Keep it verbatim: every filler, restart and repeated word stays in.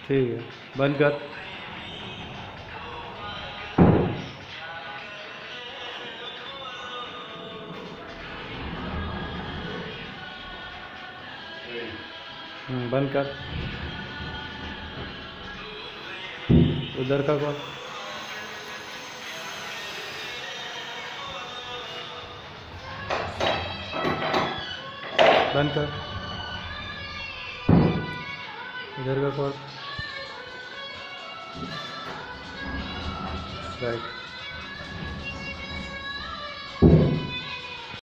ठीक है, बंद कर। हम्म, बंद कर। उधर का कौन? बंद कर। इधर का कौन? राइट।